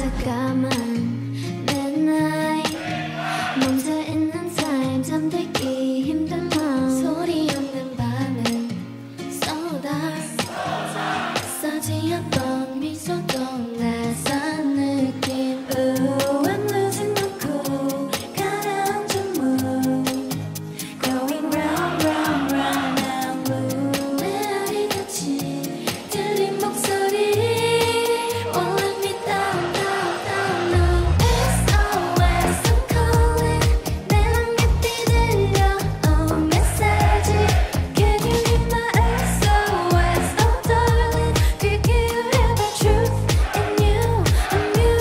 새까만 midnight 멈춰 있는 time 잠들기 힘든 밤 소리 없는 밤은 so dark 써지 않던 미소도 낯선 느낌 I'm losing my cool 가라앉은 mood going round round round round blue 메아리 같이 들린 목소리 won't let me down down down no SOS I'm calling 내 맘 깊이 들려 oh 메시지 Can you hear my SOS oh darling 귀 기울여봐 truth in you I'm you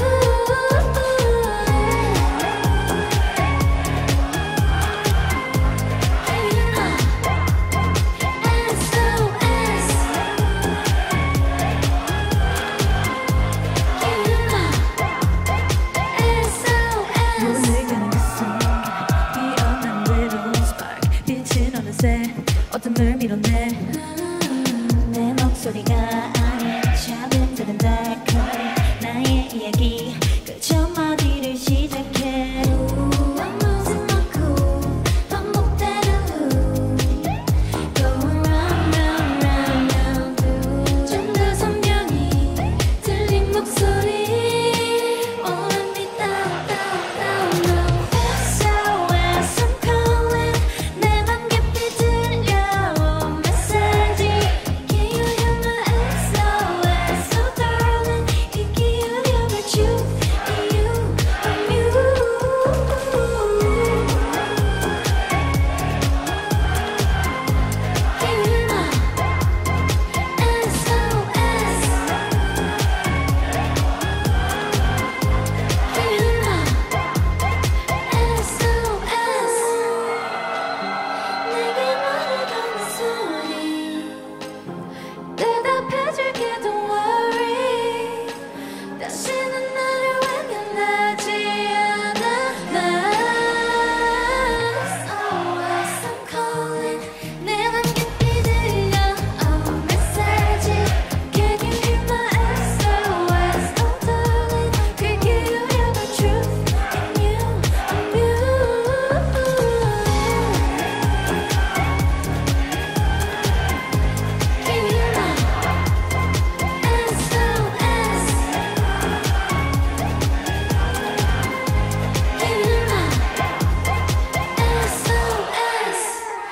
문을 여는 그 순간 피어난 little spark 빛은 어느새 어둠을 밀어내 내 목소리가 아닌 차분한 달콤 나의 이야기 그 첫 마디를 시작해 I'm losing my cool 반복되는 loop going round round round round through 좀 더 선명히 들린 목소리 won't let me down down down no SOS I'm calling 내 맘 깊이 들려온 메시지 Can you hear my SOS oh darling 귀 기울여봐 truth in you I'm you Can you hear my SOS Can you hear my SOS 내게 말을 거는 소리 대답해줄게 don't worry 다시는 나를 외면하지 않아 SOS I'm calling 내 맘 깊이 들려 oh 메시지 Can you hear my SOS oh darling 귀 기울여봐 truth in you I'm you Can you hear my SOS Can you hear my SOS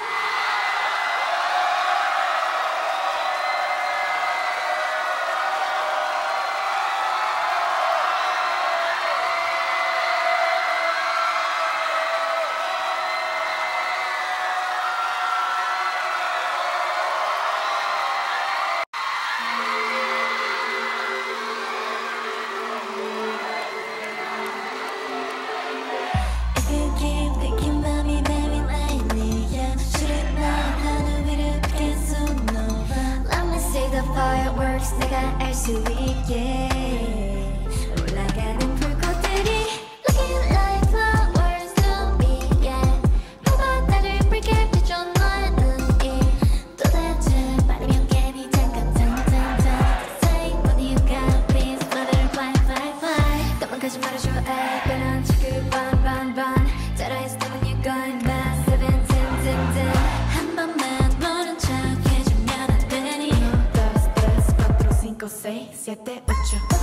If you keep thinking about me, baby, lately, yeah, shouldn't lie, 하늘 위를 계속 녹아. Let me see the fireworks, 내가 알 수 있게. 올라가는 불꽃들이 looking like flowers to me, yeah. 바다를 붉게 비춰 너의 눈이. 도대체 빠르면 개미 잠깐 Say what you got, please let it fly, fly, fly. 도망가지 말아줘, ay, 변한 지금 반. 따라해서 때문 you're going mad, 7, 10, 10, 10. 한 번만 모른 척 해주면 안 되니? 1, 2, 4, 5, 6, 7, 8.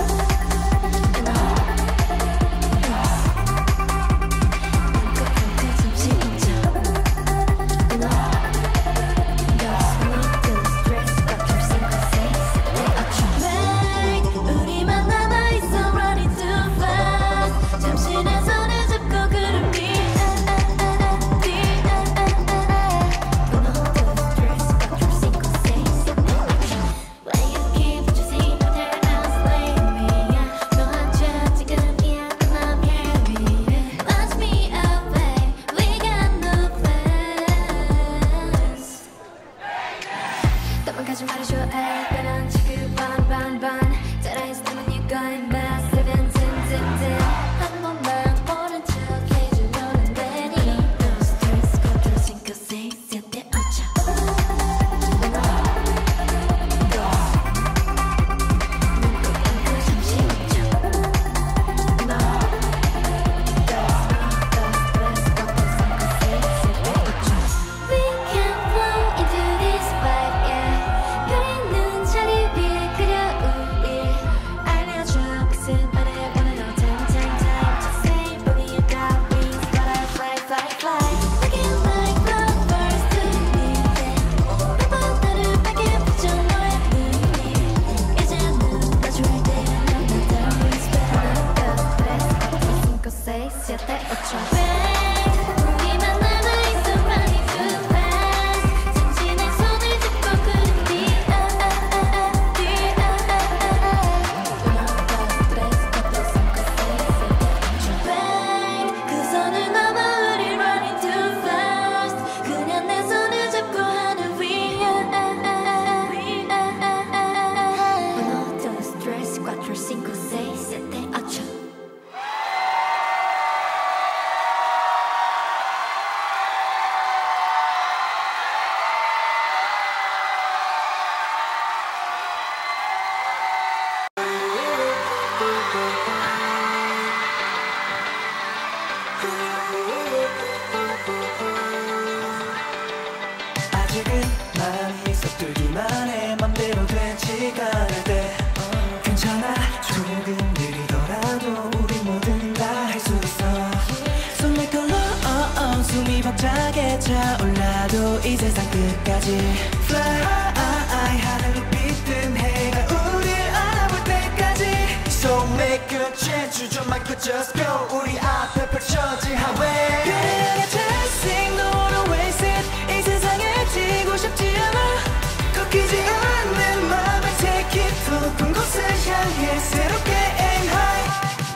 아직은 마음이 서툴기만 해 맘대로 되지가 않을 때 괜찮아 조금 느리더라도 우리 뭐든 다 할 수 있어 손 내걸로 숨이 벅차게 차올라도 이 세상 끝까지 Fly high 하늘로 빛든 해가 우릴 알아볼 때까지 So make a chance 주저만 그 just go 우리 앞에 펼쳐진 highway 별을 향해 chasing don't wanna waste it 이 세상에 지고 싶지 않아 꺾이지 않는 맘을 take it 더 높은 곳을 향해 새롭게 aim high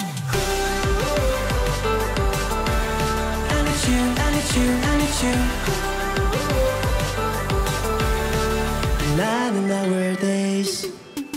I need you, I need you, I need you 나는 nowadays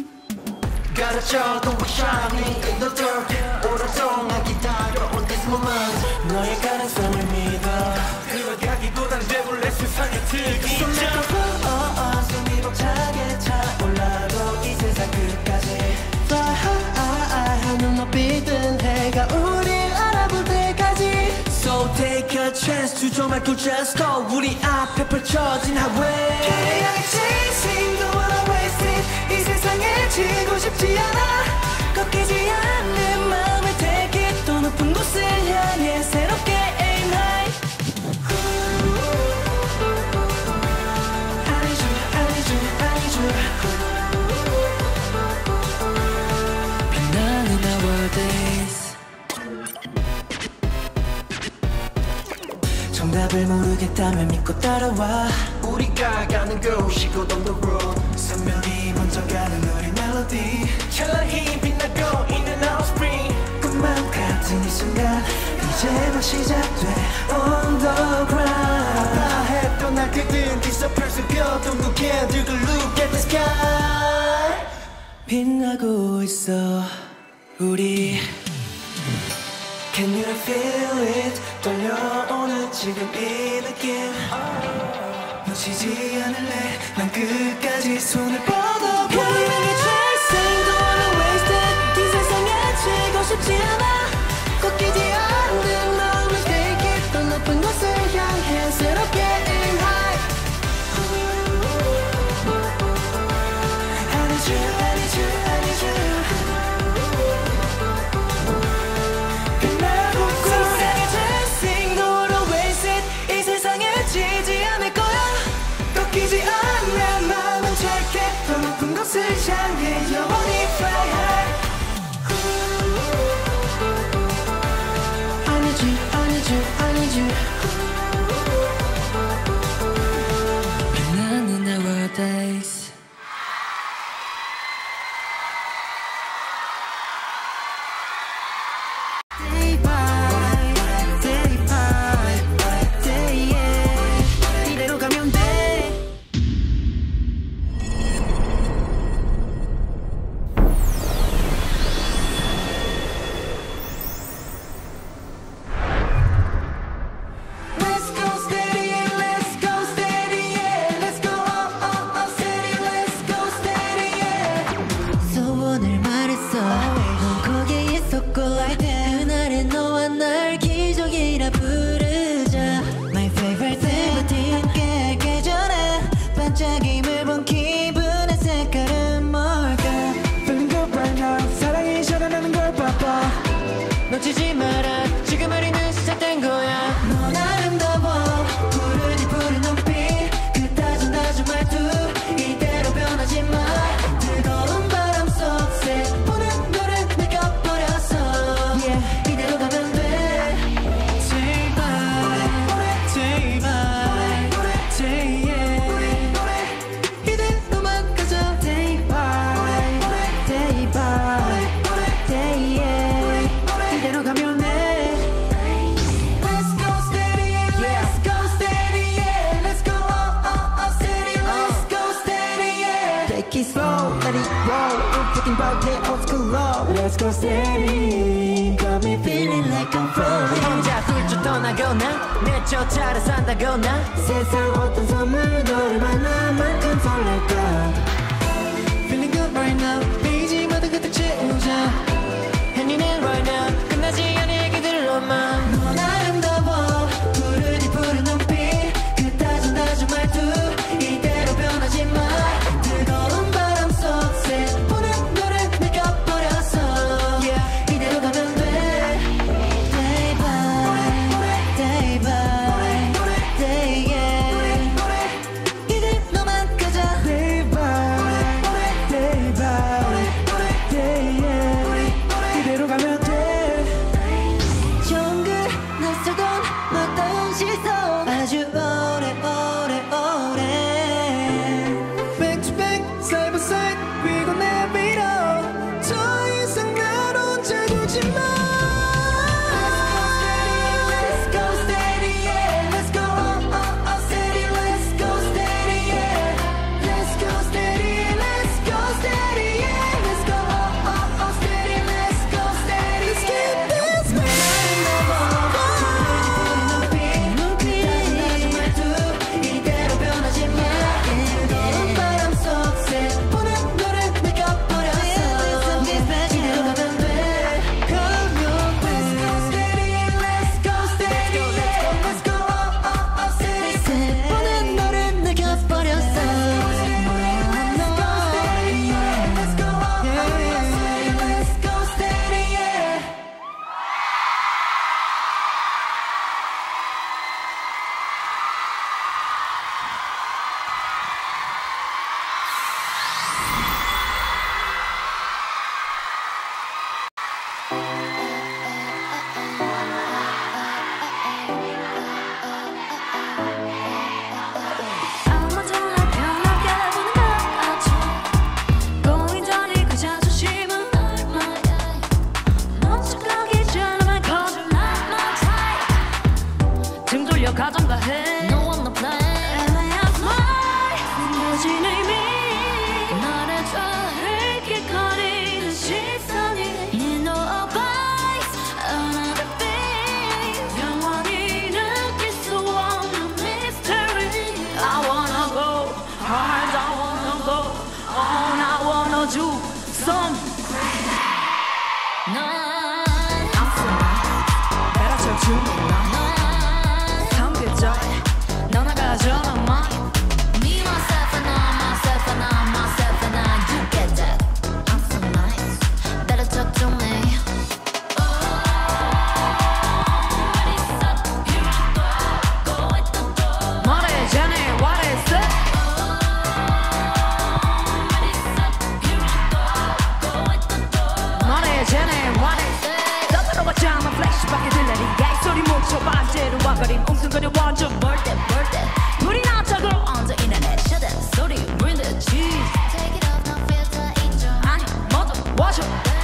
가르쳐 don't be shining in the dark 오랫동안 기다려온 this moment 너의 가능성을 믿어 들어가기보단 배불러 세상에 들기 숨이 벅차게 차올라도 이 세상 끝까지 Fly high 하늘 높이 뜬 해가 우릴 알아볼 때까지 So take a chance 주저 말고 just go 우리 앞에 펼쳐진 highway 길을 향해 chasing don't wanna waste it 이 세상에 지고 싶지 않아 꺾이지 않는 마음을 take it 더 높은 곳을 향해 새롭게 aim high I need you, I need you, I need you 빛나는 nowadays 정답을 모르겠다면 믿고 따라와 우리가 가는 곳이고 on the road 선명히 먼저 가는 우리 멜로디 찬란히 빛나고 있는 our spring 꿈만 같은 이 순간 이제 막 시작돼 on the ground 아빠 했던 날 그든 뒤섞여 속여 둥글게 들고 look at the sky 빛나고 있어 우리 Can you feel it? 떨려오는 지금 이 느낌 놓치지 않을래 난 끝까지 손을 뻗어 별을 향해 chasing don't wanna waste it 이 세상에 지고 싶지 않아 꺾이지 않는 마음을 take it 더 높은 곳을 향해 새롭게 aim high I need you, I need you, I need you 지지 않을 거야 꺾이지 않는 마음은 take it 더 높은 곳을 향해 영원히 fly high I need you, I need you, I need you 빛나는 nowadays 놓치지 마라 지금 우리는 시작된 거야 넌 아름다워 푸르디 푸른 눈빛 그따진 낮은 말투 이대로 변하지 마 뜨거운 바람 속에 보는 너를 느껴버렸어 yeah, 이대로 가면 돼 제발 제발 제발 이대로만 가자 제발 제발 이대로 가면 돼 Let's go steady, let's go steady, yeah Let's go, steady, let's go steady, yeah Take it slow, let it roll We're taking back the old school law Let's go steady Got me feeling like I'm floating 혼자 훌쩍 떠나거나 내 쫓아라 산다거나 세상 어떤 선물 너를 만난 만큼 설렐까 Feeling good right now 베이지 모든 그때 채우자 And you need right now 끝나지 않은 얘기들로만 넌 아름다워 푸르디 푸른 눈빛 그따진 낮은 말투 wanna do some I'm so nice 가르쳐 주는 나 성격적 너나 가져라 마 Me myself and I myself and I myself and I you get that I'm so nice 가르쳐 주네 와버린 웅성거려 완전 멀대 불이 나자고 언제 인터넷 셔대 소리 물든 cheese Take it off no filter 인정 아니 모두 와줘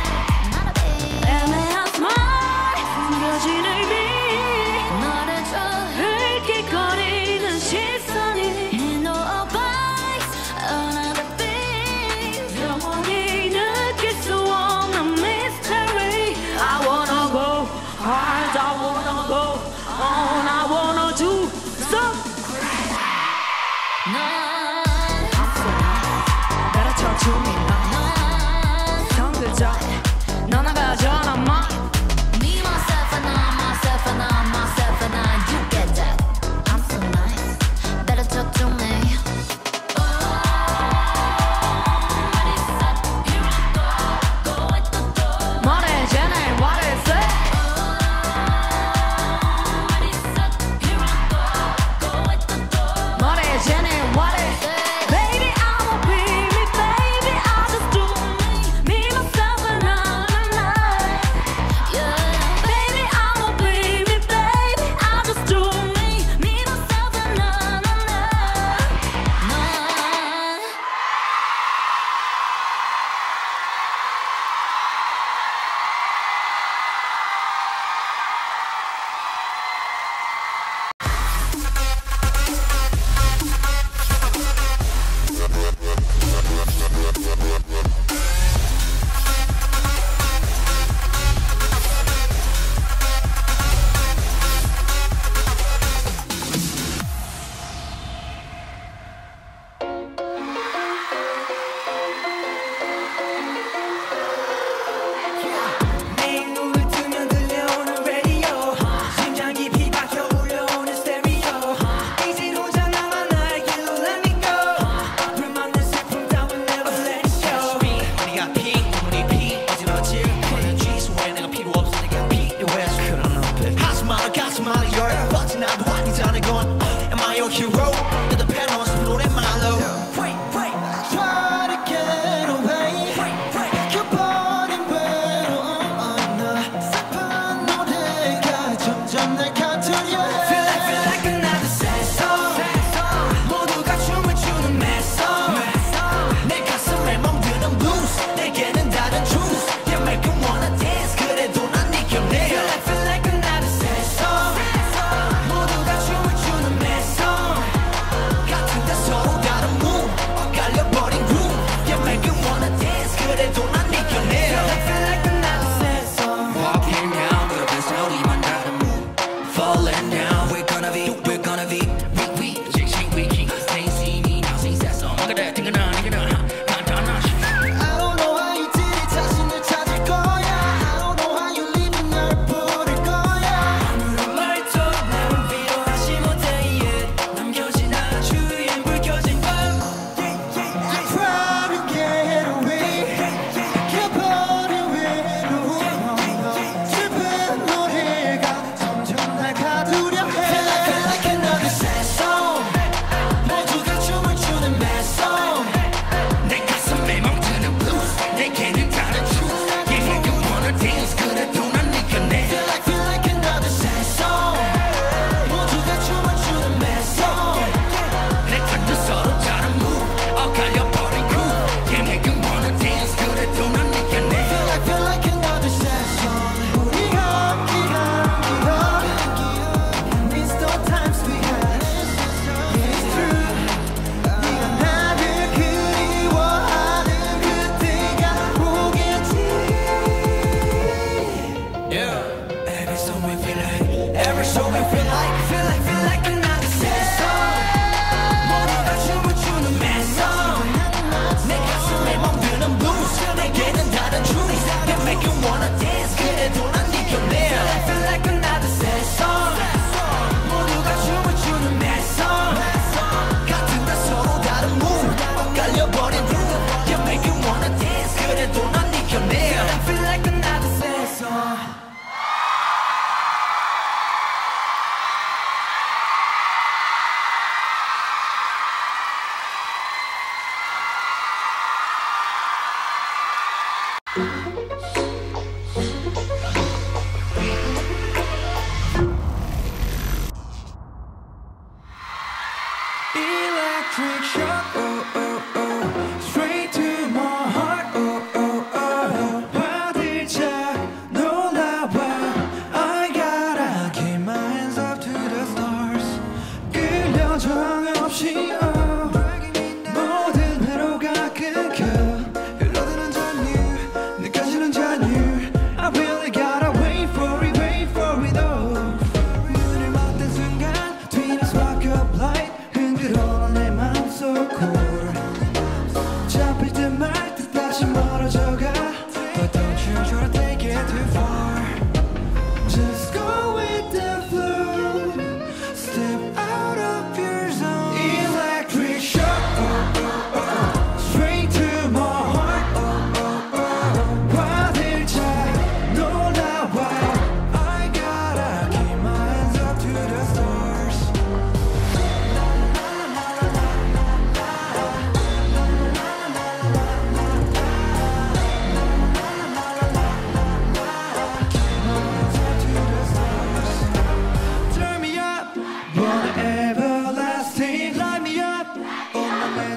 애매한 smile 숨겨진 의미 말해줘 흘깃거리는 시선이 No advice another thing 영원히 느낄 수 없는 mystery I wanna go hard I wanna go on, I wanna do some 가르쳐 주니 나 성격적 너나 가져라 마 Me, myself and I, myself and I, myself and I You get that I'm so nice 가르쳐 주네 말해주네 what is it Baby, I won't be me, baby, I'll just do me myself and I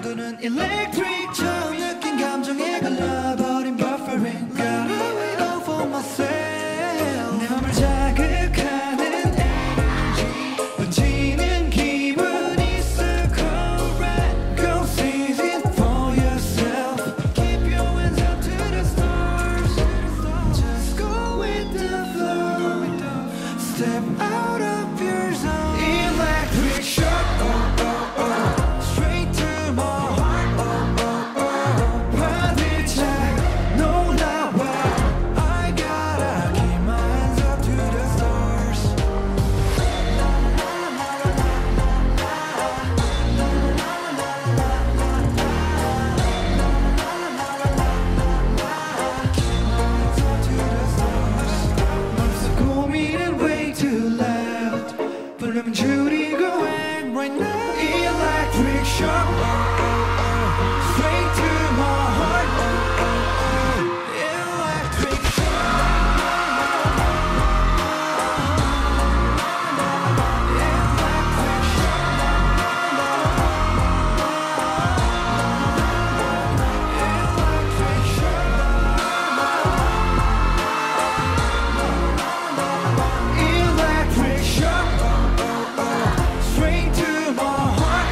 두는 electric 처음 느낀 감정에 걸려버린 buffering Gotta wait all for myself 내 맘을 자극하는 energy 번지는 기분 있어 correct Go seize it for yourself Keep your hands up to the stars Just go with the flow Step out of your zone Electric shock Straight to my heart 반대차 놀라워 I gotta keep my hands up to the stars 맘속 고민은 way too loud 볼륨은 줄이고 act right now Electric shock Straight to my heart Electric Electric shock Straight to my heart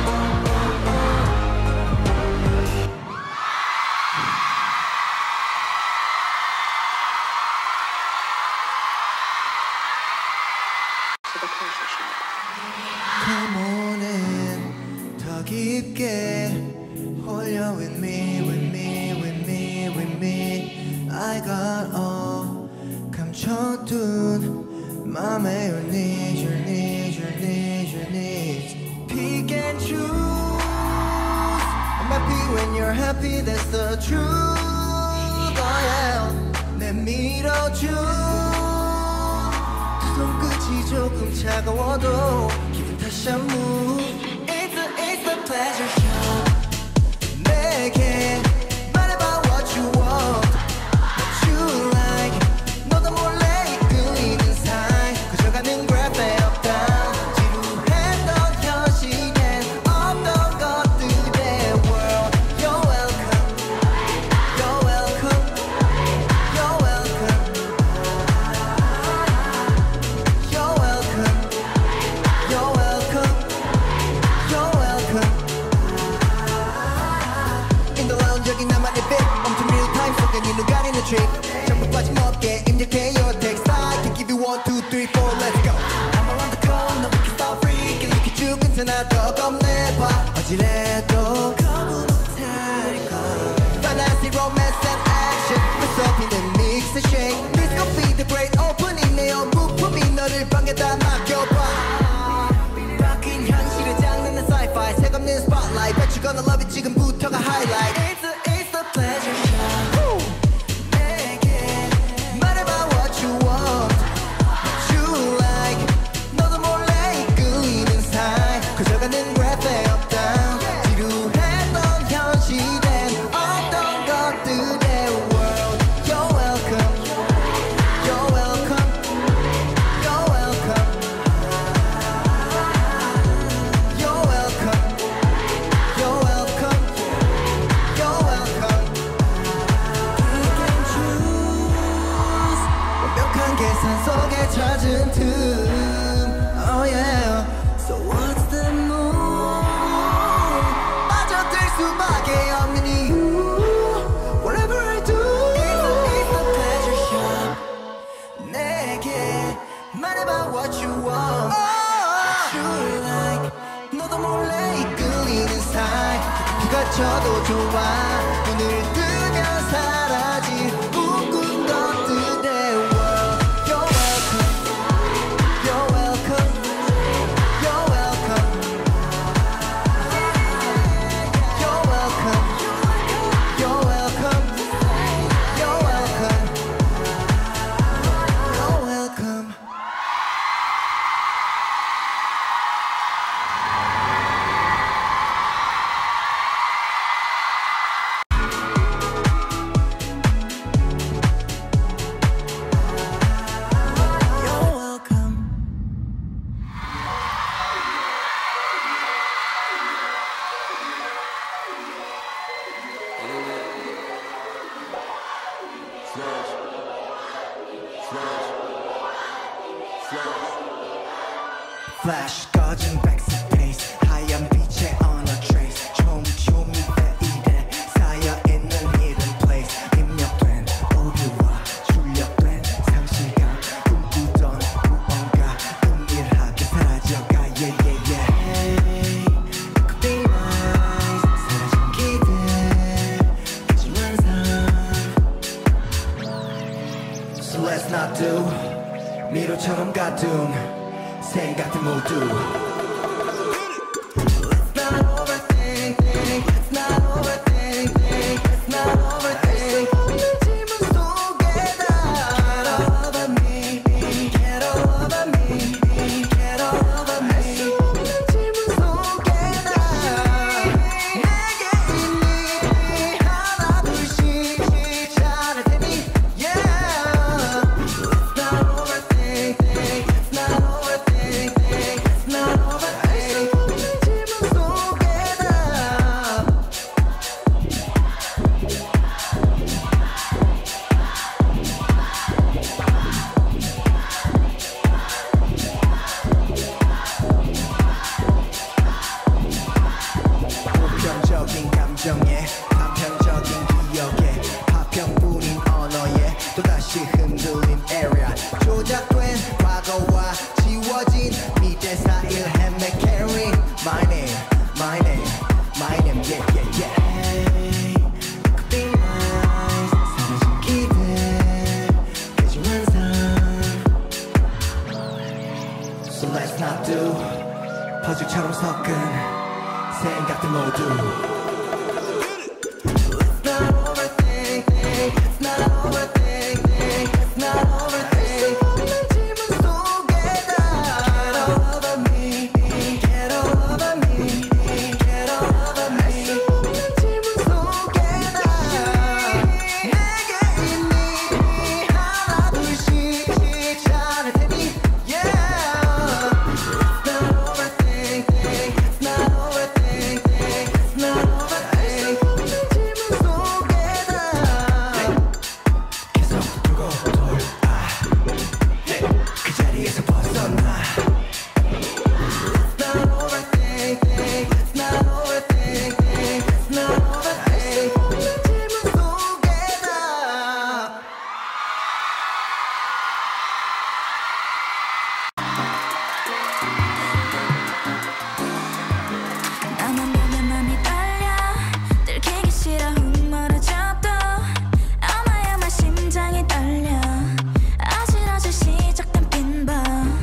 Come on in 더 깊게 홀려 with me, with me, with me, with me I got all 감춰둔 맘에 your needs, your needs, your needs, your needs Pick and choose I'm happy when you're happy, that's the truth Oh yeah 내밀어줘 두 손끝이 조금 차가워도 기분 탓이 안 move It's a pleasure show 내게 말해봐 what you want What you like 너도 몰래 이끌리는 사이 그저가는 grab it up down 지루했던 현실엔 없던 것들의 world You're welcome You're welcome You're welcome You're welcome You're welcome You're welcome In the lounge 여기 나만의 빛 멈춘 real time 속에 네 눈 가리는 trip 전부 빠짐없게 임직해 your text I can give you 1, 2, 3, 4 let's go I'm around the corner we can start freaking look at you 괜찮아 더 겁내봐 어지래도 겁은 못할걸 Fantasy, romance and action Mix up in the mix and shake This gon' be the great opening 내 연부품이 너를 방에다 맡겨봐 바뀐 현실을 장르는 sci-fi 색없는 spotlight Bet you gonna love it 지금부터가 highlight It's a pleasure show 내게 말해봐 what you want What you like 너도 몰래 이끌리는 사이 그저가는 grab it up down 지루했던 현실엔 없던 것들의 world You're welcome You're welcome You're welcome You're welcome You're welcome You're welcome Pick and choose 완벽한 계산 속에 찾은 틈 Oh yeah So what's the move 빠져들 수밖에 없는 이유 Whatever I do It's a pleasure shop 내게 말해봐 what you want What you like 너도 몰래 이끌리는 스타일 비가 쳐도 좋아 눈을 뜨면 사라질 웃군 것들의 world You're welcome You're welcome You're welcome You're welcome You're welcome You're welcome You're welcome Flash 꺼진 백색 페이스 하얀 빛에 on a trace 촘촘히 베일에 쌓여있는 hidden place 입력된 오류와 출력된 상실감 꿈꾸던 무언가 은밀하게 사라져가 yeah yeah yeah Hey, it could be nice 사라진 기대까지 완성 So let's not do 미로처럼 가둔 생각들 모두 Let's not overthink, let's not overthink, let's not overthink 없는 질문 속에다 Get over me, get over me, get over me 할 수 없는 질문 속에다 내게 이미 하나 둘씩 잘할 테니 Yeah Let's not overthink, let's not overthink Let's not overthink 없는 질문 속에다 보편적인 감정에 파편적인 기억에 파편뿐인 언어에 또다시 흔들린 area 조작된 과거와 지워진 미래 사이를 헤매 carry my name, my name, my name yeah yeah yeah Hey, it could be nice 사라진 기대까지 완성 So let's not do 퍼즐처럼 섞은 생각들 모두 Let's not overthink, let's not overthink, let's not overthink 없는 질문 속에다 Get over me, get over me, get over me 할 수 없는 질문 속에다 내게 이미 하나 둘씩 잘할 테니 Yeah Let's not overthink, let's not overthink, let's not overthink 없는 질문 속에다 계속 돌고 돌아 그 자리에서 벗어나 Let's not overthink, let's not overthink, let's not overthink 없는 질문 속에다 나만 보면 맘이 떨려 들키기 싫어 훅 멀어져도 아마야만 심장이 떨려 아슬아슬 시작된 빈번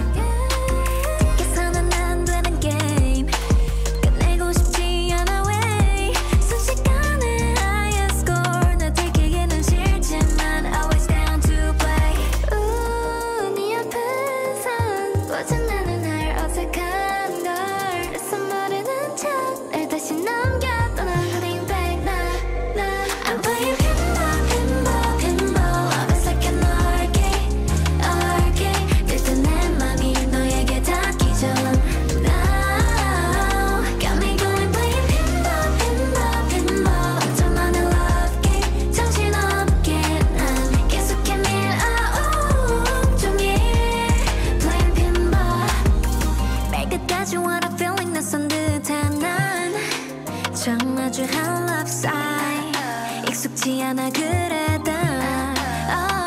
계산은 안 되는 게임 끝내고 싶지 않아 way 순식간에 highest score 나 들키기는 싫지만 always down to play 네 앞에선 고장나는 날 어색한 걸 애써 모르는 척날 다시 넘겨 떠나 holding back 나 I'm playing pinball pinball pinball 어느새 넓게 들뜬 내 맘이 너에게 닿기 전 Now got me going playing pinball pinball pinball 어쩌면 love game 정신없게 난 계속해 밀어 온종일 playing pinball 매일 끝까지 what I'm feeling 낯선 듯한 난 정마주한 love side 익숙지 않아 그래 다